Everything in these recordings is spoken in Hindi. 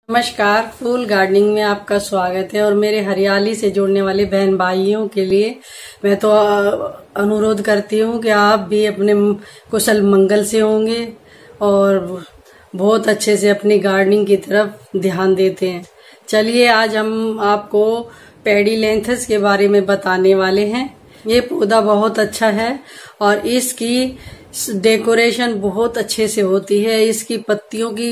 नमस्कार। फूल गार्डनिंग में आपका स्वागत है। और मेरे हरियाली से जुड़ने वाले बहन भाइयों के लिए मैं तो अनुरोध करती हूँ कि आप भी अपने कुशल मंगल से होंगे और बहुत अच्छे से अपनी गार्डनिंग की तरफ ध्यान देते हैं। चलिए आज हम आपको पेडीलेंथस के बारे में बताने वाले हैं। ये पौधा बहुत अच्छा है और इसकी डेकोरेशन बहुत अच्छे से होती है। इसकी पत्तियों की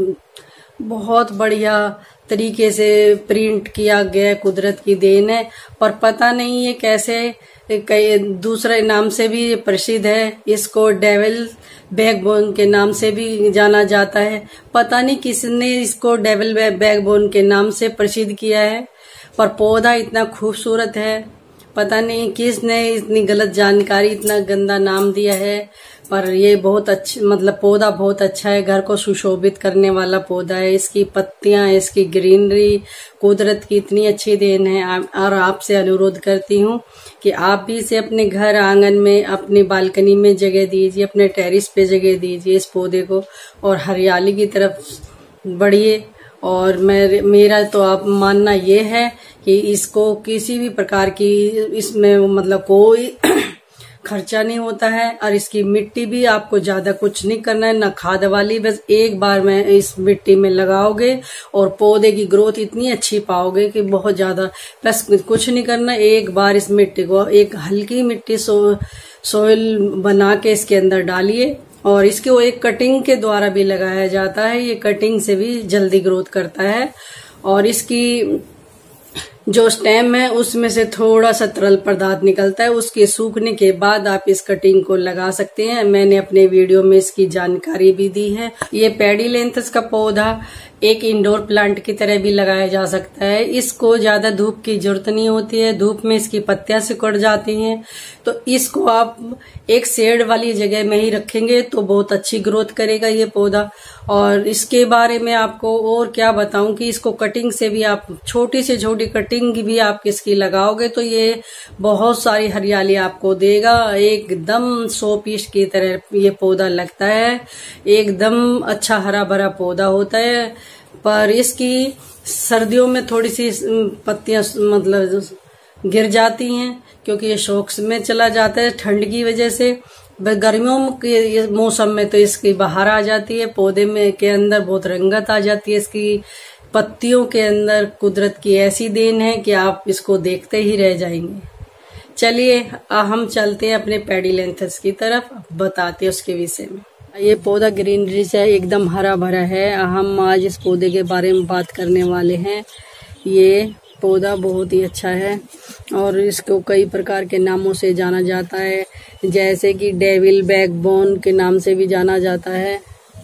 बहुत बढ़िया तरीके से प्रिंट किया गया, कुदरत की देन है। पर पता नहीं ये कैसे कई दूसरे नाम से भी प्रसिद्ध है। इसको डेविल बैकबोन के नाम से भी जाना जाता है। पता नहीं किसने इसको डेविल बैकबोन के नाम से प्रसिद्ध किया है, पर पौधा इतना खूबसूरत है। पता नहीं किसने इतनी गलत जानकारी, इतना गंदा नाम दिया है। पर ये बहुत अच्छा, पौधा बहुत अच्छा है। घर को सुशोभित करने वाला पौधा है। इसकी पत्तियां, इसकी ग्रीनरी कुदरत की इतनी अच्छी देन है। और आपसे अनुरोध करती हूँ कि आप भी इसे अपने घर आंगन में, अपनी बालकनी में जगह दीजिए, अपने टेरिस पे जगह दीजिए इस पौधे को और हरियाली की तरफ बढ़िए। और मेरा तो आप मानना ये है कि इसको किसी भी प्रकार की इसमें कोई खर्चा नहीं होता है। और इसकी मिट्टी भी आपको ज्यादा कुछ नहीं करना है, ना खाद वाली। बस एक बार में इस मिट्टी में लगाओगे और पौधे की ग्रोथ इतनी अच्छी पाओगे कि बहुत ज्यादा। बस कुछ नहीं करना, एक बार इस मिट्टी को एक हल्की मिट्टी सोइल बना के इसके अंदर डालिए। और इसको एक कटिंग के द्वारा भी लगाया जाता है। ये कटिंग से भी जल्दी ग्रोथ करता है। और इसकी जो स्टेम है उसमें से थोड़ा सा तरल पदार्थ निकलता है। उसके सूखने के बाद आप इस कटिंग को लगा सकते हैं। मैंने अपने वीडियो में इसकी जानकारी भी दी है। ये पेडीलेंथस का पौधा एक इंडोर प्लांट की तरह भी लगाया जा सकता है। इसको ज्यादा धूप की जरूरत नहीं होती है। धूप में इसकी पत्तियां सिकुड़ जाती हैं, तो इसको आप एक शेड वाली जगह में ही रखेंगे तो बहुत अच्छी ग्रोथ करेगा ये पौधा। और इसके बारे में आपको और क्या बताऊं कि इसको कटिंग से भी, आप छोटी से छोटी कटिंग भी आप इसकी लगाओगे तो ये बहुत सारी हरियाली आपको देगा। एकदम 100 पीस की तरह ये पौधा लगता है। एकदम अच्छा हरा भरा पौधा होता है। पर इसकी सर्दियों में थोड़ी सी पत्तियां गिर जाती हैं क्योंकि ये शौक में चला जाता है ठंड की वजह से। गर्मियों के मौसम में तो इसकी बहार आ जाती है। पौधे में के अंदर बहुत रंगत आ जाती है। इसकी पत्तियों के अंदर कुदरत की ऐसी देन है कि आप इसको देखते ही रह जाएंगे। चलिए हम चलते हैं अपने पेडीलेंथस की तरफ, बताते हैं उसके विषय में। ये पौधा ग्रीनरी से एकदम हरा भरा है। हम आज इस पौधे के बारे में बात करने वाले हैं। ये पौधा बहुत ही अच्छा है और इसको कई प्रकार के नामों से जाना जाता है, जैसे कि डेविल बैकबोन के नाम से भी जाना जाता है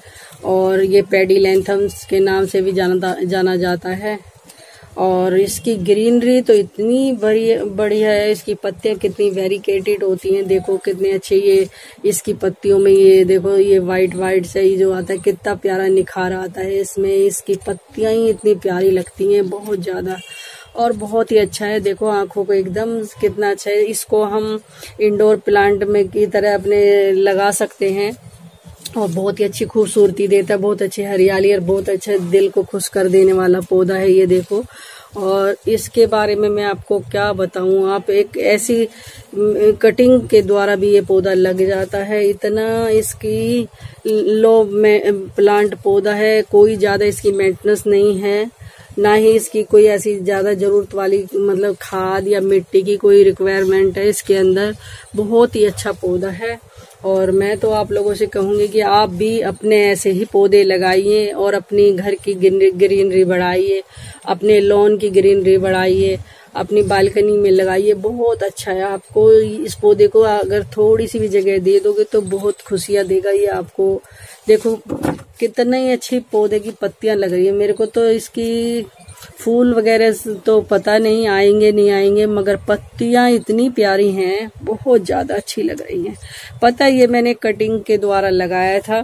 और ये पेडीलेंथस के नाम से भी जाना जाता है। और इसकी ग्रीनरी तो इतनी बढ़िया है। इसकी पत्तियां कितनी वेरिकेटेड होती हैं, देखो कितने अच्छे ये इसकी पत्तियों में, ये देखो ये वाइट से ही जो आता है कितना प्यारा निखार आता है इसमें। इसकी पत्तियां ही इतनी प्यारी लगती हैं बहुत ज्यादा और बहुत ही अच्छा है। देखो आंखों को एकदम कितना अच्छा है। इसको हम इंडोर प्लांट में की तरह अपने लगा सकते हैं और बहुत ही अच्छी खूबसूरती देता है, बहुत अच्छी हरियाली और बहुत अच्छा दिल को खुश कर देने वाला पौधा है ये देखो। और इसके बारे में मैं आपको क्या बताऊं, आप एक ऐसी कटिंग के द्वारा भी ये पौधा लग जाता है। इतना इसकी लो में प्लांट पौधा है, कोई ज्यादा इसकी मेंटेनेंस नहीं है, ना ही इसकी कोई ऐसी ज्यादा जरूरत वाली खाद या मिट्टी की कोई रिक्वायरमेंट है इसके अंदर। बहुत ही अच्छा पौधा है और मैं तो आप लोगों से कहूंगी कि आप भी अपने ऐसे ही पौधे लगाइए और अपनी घर की ग्रीनरी बढ़ाइए, अपने लॉन की ग्रीनरी बढ़ाइए, अपनी बालकनी में लगाइए। बहुत अच्छा है। आपको इस पौधे को अगर थोड़ी सी भी जगह दे दोगे तो बहुत खुशियां देगा ये आपको। देखो कितनी अच्छी पौधे की पत्तियां लग रही है। मेरे को तो इसकी फूल वगैरह तो पता नहीं आएंगे नहीं आएंगे, मगर पत्तियां इतनी प्यारी हैं, बहुत ज्यादा अच्छी लग रही हैं। पता है ये मैंने कटिंग के द्वारा लगाया था।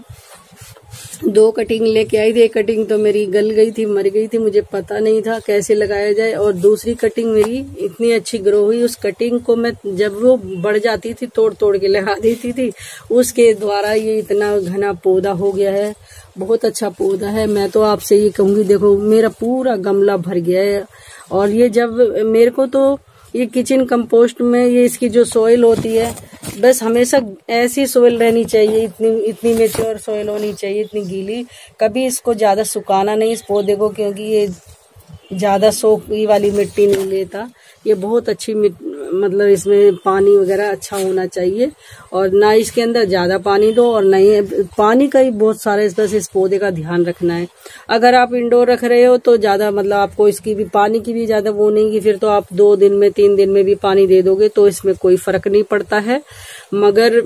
2 कटिंग लेके आई थी। एक कटिंग तो मेरी गल गई थी, मर गई थी, मुझे पता नहीं था कैसे लगाया जाए। और दूसरी कटिंग मेरी इतनी अच्छी ग्रो हुई। उस कटिंग को मैं जब वो बढ़ जाती थी तोड़ के लगा देती थी, उसके द्वारा ये इतना घना पौधा हो गया है बहुत अच्छा पौधा है। मैं तो आपसे ये कहूंगी, देखो मेरा पूरा गमला भर गया है। और ये जब मेरे को तो ये किचन कंपोस्ट में ये इसकी जो सोइल होती है, बस हमेशा ऐसी सोइल रहनी चाहिए, इतनी मेच्योर सोइल होनी चाहिए, इतनी गीली। कभी इसको ज्यादा सुखाना नहीं इस पौधे को, क्योंकि ये ज्यादा सोखी वाली मिट्टी नहीं लेता। ये बहुत अच्छी मतलब इसमें पानी वगैरह अच्छा होना चाहिए, और ना इसके अंदर ज्यादा पानी दो और नहीं पानी का ही बहुत सारा इस पौधे का ध्यान रखना है। अगर आप इंडोर रख रहे हो तो ज्यादा मतलब आपको इसकी भी पानी की भी ज्यादा वो नहीं, कि फिर तो आप 2 दिन में 3 दिन में भी पानी दे दोगे तो इसमें कोई फर्क नहीं पड़ता है। मगर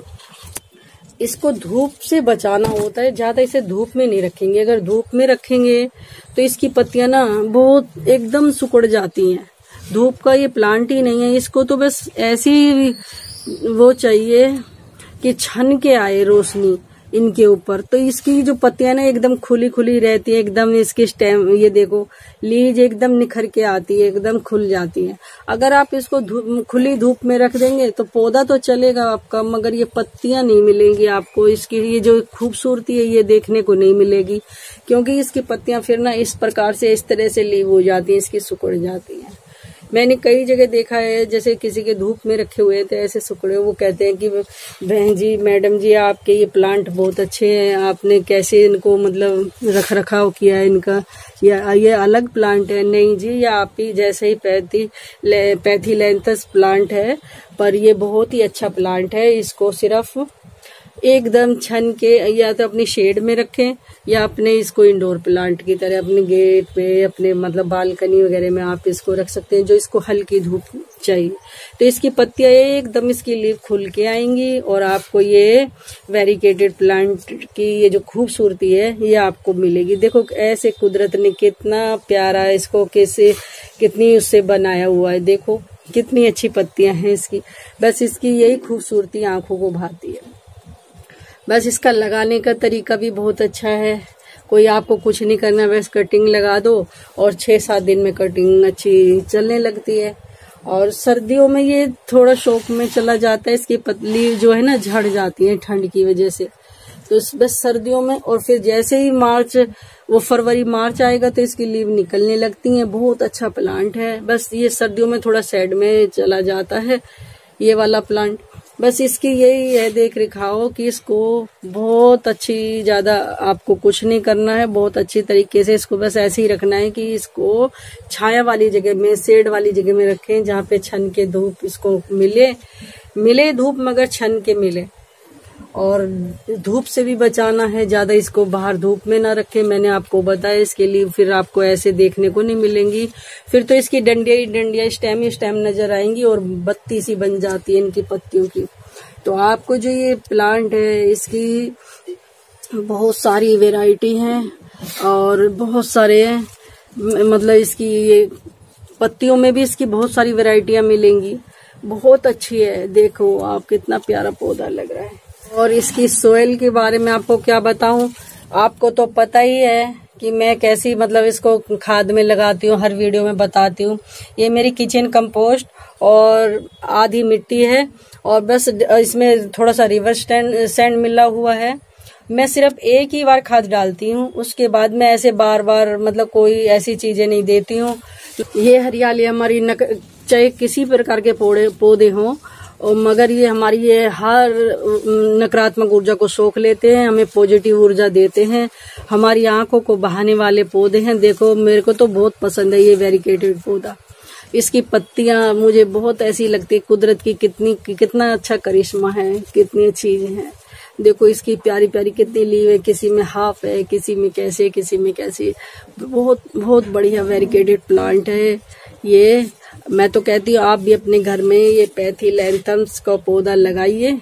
इसको धूप से बचाना होता है, ज्यादा इसे धूप में नहीं रखेंगे। अगर धूप में रखेंगे तो इसकी पत्तियां ना बहुत एकदम सिकुड़ जाती हैं। धूप का ये प्लांट ही नहीं है, इसको तो बस ऐसी वो चाहिए कि छन के आए रोशनी इनके ऊपर। तो इसकी जो पत्तियां ना एकदम खुली खुली रहती है, एकदम इसकी स्टेम ये देखो लीज एकदम निखर के आती है, एकदम खुल जाती है। अगर आप इसको खुली धूप में रख देंगे तो पौधा तो चलेगा आपका, मगर ये पत्तियां नहीं मिलेंगी आपको। इसकी ये जो खूबसूरती है ये देखने को नहीं मिलेगी, क्योंकि इसकी पत्तियां फिर ना इस प्रकार से इस तरह से लीव हो जाती है, इसकी सिकुड़ जाती है। मैंने कई जगह देखा है, जैसे किसी के धूप में रखे हुए थे ऐसे सुखड़े, वो कहते हैं कि बहन जी मैडम जी आपके ये प्लांट बहुत अच्छे हैं, आपने कैसे इनको मतलब रख रखाव किया है इनका, या ये अलग प्लांट है? नहीं जी, ये आप ही जैसे ही पैथीलैंथस प्लांट है, पर ये बहुत ही अच्छा प्लांट है। इसको सिर्फ एकदम छन के या तो अपनी शेड में रखें, या अपने इसको इंडोर प्लांट की तरह अपने गेट पे, अपने मतलब बालकनी वगैरह में आप इसको रख सकते हैं, जो इसको हल्की धूप चाहिए। तो इसकी पत्तियां एकदम इसकी लीफ खुल के आएंगी, और आपको ये वेरिकेटेड प्लांट की ये जो खूबसूरती है ये आपको मिलेगी। देखो ऐसे कुदरत ने कितना प्यारा इसको कैसे कितनी उससे बनाया हुआ है, देखो कितनी अच्छी पत्तियां हैं इसकी। बस इसकी यही खूबसूरती आंखों को भाती है। बस इसका लगाने का तरीका भी बहुत अच्छा है, कोई आपको कुछ नहीं करना, बस कटिंग लगा दो और 6-7 दिन में कटिंग अच्छी चलने लगती है। और सर्दियों में ये थोड़ा शौक में चला जाता है, इसकी पतली जो है ना झड़ जाती है ठंड की वजह से। तो बस सर्दियों में, और फिर जैसे ही फरवरी मार्च आएगा तो इसकी लीव निकलने लगती है। बहुत अच्छा प्लांट है, बस ये सर्दियों में थोड़ा साइड में चला जाता है ये वाला प्लांट। बस इसकी यही है देख रेखाओ कि इसको बहुत अच्छी, ज्यादा आपको कुछ नहीं करना है, बहुत अच्छी तरीके से इसको बस ऐसे ही रखना है कि इसको छाया वाली जगह में, शेड वाली जगह में रखें, जहाँ पे छन के धूप इसको मिले धूप, मगर छन के मिले। और धूप से भी बचाना है, ज्यादा इसको बाहर धूप में ना रखें। मैंने आपको बताया, इसके लिए फिर आपको ऐसे देखने को नहीं मिलेंगी, फिर तो इसकी डंडिया स्टेम नजर आएंगी और बत्ती सी बन जाती है इनकी पत्तियों की। तो आपको जो ये प्लांट है इसकी बहुत सारी वैरायटी है और बहुत सारे मतलब इसकी ये पत्तियों में भी इसकी बहुत सारी वैरायटियां मिलेंगी। बहुत अच्छी है, देखो आप कितना प्यारा पौधा लग रहा है। और इसकी सोइल के बारे में आपको क्या बताऊं, आपको तो पता ही है कि मैं कैसी मतलब इसको खाद में लगाती हूँ, हर वीडियो में बताती हूँ। ये मेरी किचन कंपोस्ट और आधी मिट्टी है, और बस इसमें थोड़ा सा रिवर सैंड मिला हुआ है। मैं सिर्फ एक ही बार खाद डालती हूँ, उसके बाद मैं ऐसे बार बार मतलब कोई ऐसी चीजें नहीं देती हूँ। ये हरियाली हमारी चाहे किसी प्रकार के पौधे हों, और मगर ये हमारी ये हर नकारात्मक ऊर्जा को सोख लेते हैं, हमें पॉजिटिव ऊर्जा देते हैं, हमारी आंखों को बहाने वाले पौधे हैं। देखो मेरे को तो बहुत पसंद है ये वेरिकेटेड पौधा। इसकी पत्तियां मुझे बहुत ऐसी लगती है, कुदरत की कितना अच्छा करिश्मा है, कितनी अच्छी है। देखो इसकी प्यारी प्यारी कितनी लीव है, किसी में हाफ है, किसी में कैसे, किसी में कैसे। बहुत बहुत बढ़िया वेरिकेटेड प्लांट है ये। मैं तो कहती हूँ आप भी अपने घर में ये पैथीलैंथस का पौधा लगाइए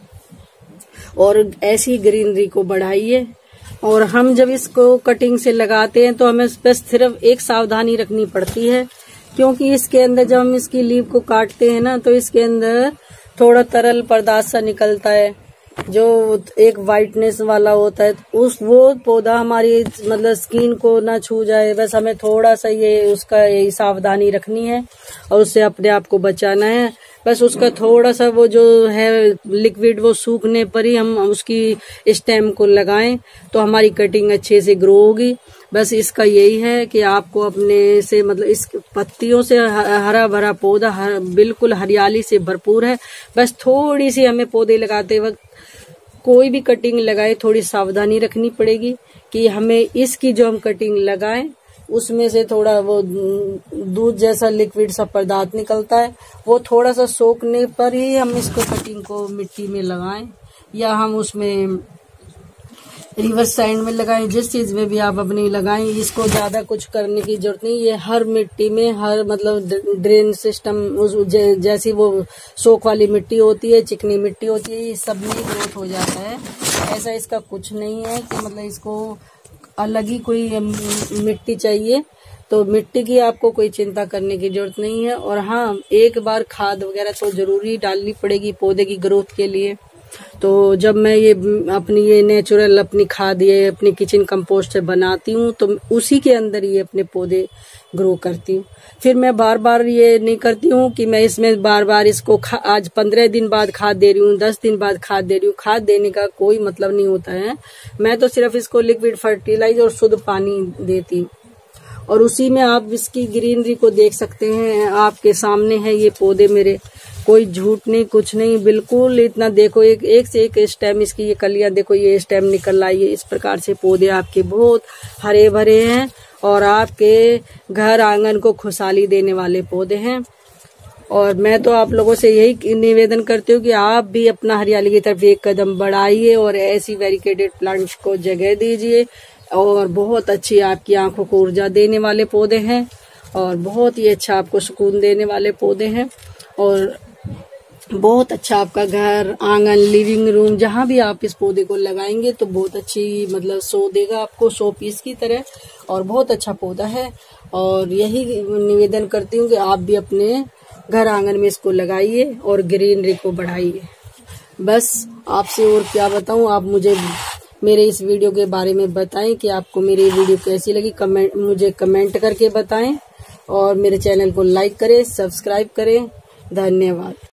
और ऐसी ग्रीनरी को बढ़ाइए। और हम जब इसको कटिंग से लगाते हैं तो हमें बस सिर्फ एक सावधानी रखनी पड़ती है, क्योंकि इसके अंदर जब हम इसकी लीव को काटते हैं ना तो इसके अंदर थोड़ा तरल पदार्थ सा निकलता है जो एक वाइटनेस वाला होता है। वो पौधा हमारी मतलब स्किन को ना छू जाए, बस हमें थोड़ा सा ये उसका यही सावधानी रखनी है और उससे अपने आप को बचाना है। बस उसका थोड़ा सा वो जो है लिक्विड वो सूखने पर ही हम उसकी स्टेम को लगाएं तो हमारी कटिंग अच्छे से ग्रो होगी। बस इसका यही है कि आपको अपने से मतलब इस पत्तियों से हरा भरा पौधा बिल्कुल हरियाली से भरपूर है। बस थोड़ी सी हमें पौधे लगाते वक्त कोई भी कटिंग लगाए थोड़ी सावधानी रखनी पड़ेगी कि हमें इसकी जो हम कटिंग लगाएं उसमें से थोड़ा वो दूध जैसा लिक्विड सा पदार्थ निकलता है, वो थोड़ा सा सोखने पर ही हम इसको कटिंग को मिट्टी में लगाएं या हम उसमें रिवर्स साइड में लगाएं। जिस चीज में भी आप अपनी लगाएं, इसको ज्यादा कुछ करने की जरूरत नहीं। ये हर मिट्टी में हर मतलब ड्रेन सिस्टम जैसी वो सोख वाली मिट्टी होती है, चिकनी मिट्टी होती है, ये सब में ग्रोथ हो जाता है। ऐसा इसका कुछ नहीं है कि मतलब इसको अलग ही कोई मिट्टी चाहिए, तो मिट्टी की आपको कोई चिंता करने की जरूरत नहीं है। और हाँ, एक बार खाद वगैरह तो जरूरी डालनी पड़ेगी पौधे की ग्रोथ के लिए। तो जब मैं ये अपनी ये नेचुरल अपनी खाद ये अपनी किचन कंपोस्ट से बनाती हूँ तो उसी के अंदर ये अपने पौधे ग्रो करती हूँ। फिर मैं बार बार ये नहीं करती हूँ कि मैं इसमें बार बार इसको आज 15 दिन बाद खाद दे रही हूँ, 10 दिन बाद खाद दे रही हूँ। खाद देने का कोई मतलब नहीं होता है। मैं तो सिर्फ इसको लिक्विड फर्टिलाइजर और शुद्ध पानी देती हूँ और उसी में आप इसकी ग्रीनरी को देख सकते हैं। आपके सामने है ये पौधे मेरे, कोई झूठ नहीं कुछ नहीं, बिल्कुल इतना देखो एक से एक स्टेम इसकी ये कलियां देखो, ये स्टेम निकल आई है। इस प्रकार से पौधे आपके बहुत हरे भरे हैं और आपके घर आंगन को खुशहाली देने वाले पौधे हैं। और मैं तो आप लोगों से यही निवेदन करती हूँ कि आप भी अपना हरियाली की तरफ एक कदम बढ़ाइए और ऐसी वेरिकेटेड प्लांट्स को जगह दीजिए। और बहुत अच्छी आपकी आंखों को ऊर्जा देने वाले पौधे हैं और बहुत ही अच्छा आपको सुकून देने वाले पौधे हैं और बहुत अच्छा आपका घर आंगन लिविंग रूम जहां भी आप इस पौधे को लगाएंगे तो बहुत अच्छी मतलब शो देगा आपको, शो पीस की तरह। और बहुत अच्छा पौधा है और यही निवेदन करती हूँ कि आप भी अपने घर आंगन में इसको लगाइए और ग्रीनरी को बढ़ाइए। बस आपसे और क्या बताऊं, आप मुझे मेरे इस वीडियो के बारे में बताएं कि आपको मेरी वीडियो कैसी लगी। मुझे कमेंट करके बताएं और मेरे चैनल को लाइक करें, सब्सक्राइब करें। धन्यवाद।